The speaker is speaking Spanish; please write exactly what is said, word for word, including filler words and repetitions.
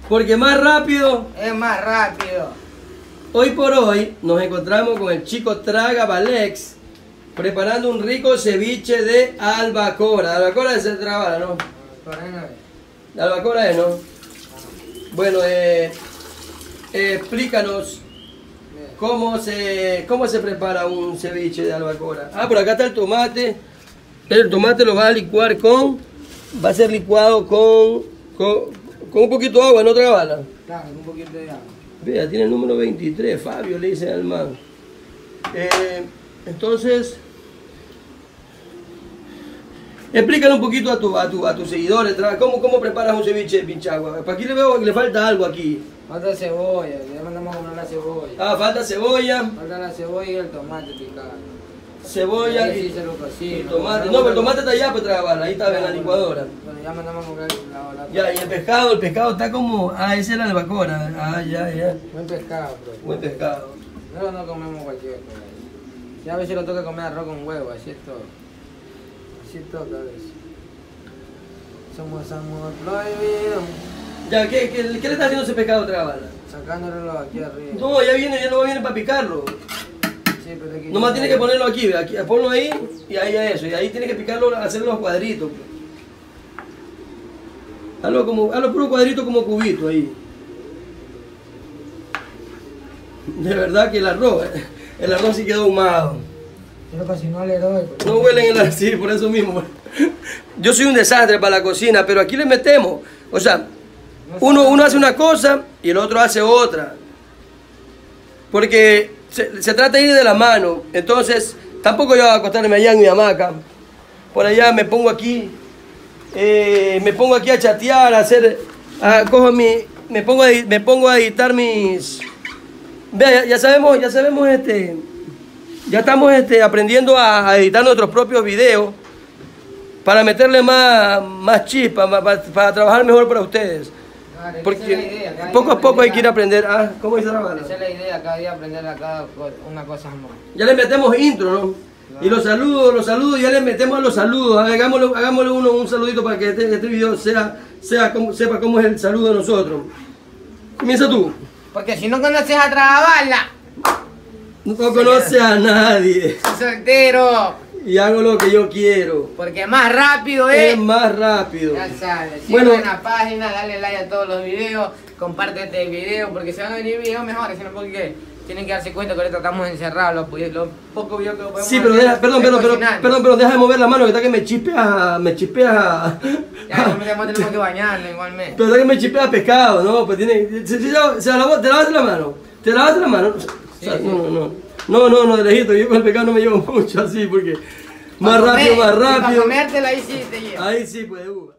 Porque más rápido. Es más rápido. Hoy por hoy nos encontramos con el chico Traga Valex preparando un rico ceviche de albacora. Albacora es el trabala, ¿no? La albacora es, ¿no? Bueno, eh, eh, explícanos cómo se, cómo se prepara un ceviche de albacora. Ah, por acá está el tomate. El tomate lo va a licuar con, va a ser licuado con, con, con un poquito de agua, ¿no, Trabala? Claro, un poquito de agua. Vea, tiene el número veintitrés, Fabio le dice al man. Eh, entonces, explícale un poquito a, tu, a, tu, a tus seguidores, ¿cómo, cómo preparas un ceviche de pinchagua? Para aquí le veo que le falta algo aquí. Falta cebolla, ya mandamos a comprar la cebolla. Ah, falta cebolla. Falta la cebolla y el tomate picado. Cebolla y, sí se lo cocino, y tomate. No, pero el tomate está allá, pues Trabala, ahí está en la licuadora. Bueno, ya mandamos a comprar la, la Ya, y el pescado, el pescado está como, ah, ese es la albacora. Ah, ya, ya. Buen pescado, bro. Buen pescado. Nosotros no comemos cualquier cosa. Ya a veces lo toca comer arroz con huevo, así es todo. Así es todo, a veces. Somos amor prohibido. Ya, ¿qué, qué, qué le está haciendo ese pescado Trabala? Sacándolo aquí arriba. No, ya viene, ya no viene para picarlo. Sí, pero aquí Nomás tiene que ponerlo aquí, aquí, ponlo ahí y ahí a eso. Y ahí tiene que picarlo, hacer los cuadritos. Hazlo como, hazlo puro cuadrito como cubito ahí. De verdad que el arroz, el arroz sí quedó ahumado. Pero casi no le doy. No huelen en la, sí, por eso mismo. Yo soy un desastre para la cocina, pero aquí le metemos. O sea, uno, uno hace una cosa y el otro hace otra. Porque se, se trata de ir de la mano. Entonces, tampoco yo voy a acostarme allá en mi hamaca. Por allá me pongo aquí, eh, me pongo aquí a chatear, a hacer, a, cojo mi, me pongo a, me pongo a editar mis. Vea, ya, ya sabemos, ya sabemos este, ya estamos este, aprendiendo a, a editar nuestros propios videos para meterle más, más chispa, más, para, para trabajar mejor para ustedes. Claro, porque esa es la idea, poco a poco hay que ir a a aprender. Ah, ¿cómo dice la bala? Esa es la idea, cada día aprender a cada co- una cosa más. Ya le metemos intro, ¿no? Claro. Y los saludos, los saludos, ya le metemos a los saludos. Hagámosle, hagámosle uno, un saludito para que este, este video sea, sea como, sepa cómo es el saludo de nosotros. Comienza tú. Porque si no conoces a Trabala, No conoce a nadie. soy soltero. Y hago lo que yo quiero. Porque más rápido es. Es más rápido. Ya sabes, Bueno. sigue en la página, dale like a todos los videos, comparte este video, porque se van a venir videos mejores, sino porque tienen que darse cuenta que ahorita estamos encerrados, los, pues, los pocos videos que podemos Sí, pero hacer deja, perdón, es perdón, perdón, cocinando. perdón, pero deja de mover la mano, que está que me chipea, me chipea. Ya, no me tenemos que bañarlo igualmente. Pero está que me chipea pescado, ¿no? Pues tiene, se, se, se, se la- ¿te lavas la mano? ¿Te lavas la mano? O sea, Sí, no, no, no, no, no, no, de lejito, yo con el pescado no me llevo mucho así, porque más Pa' rápido, comer, más y pa' rápido. comértela ahí sí te lleva. Ahí sí, pues, uva.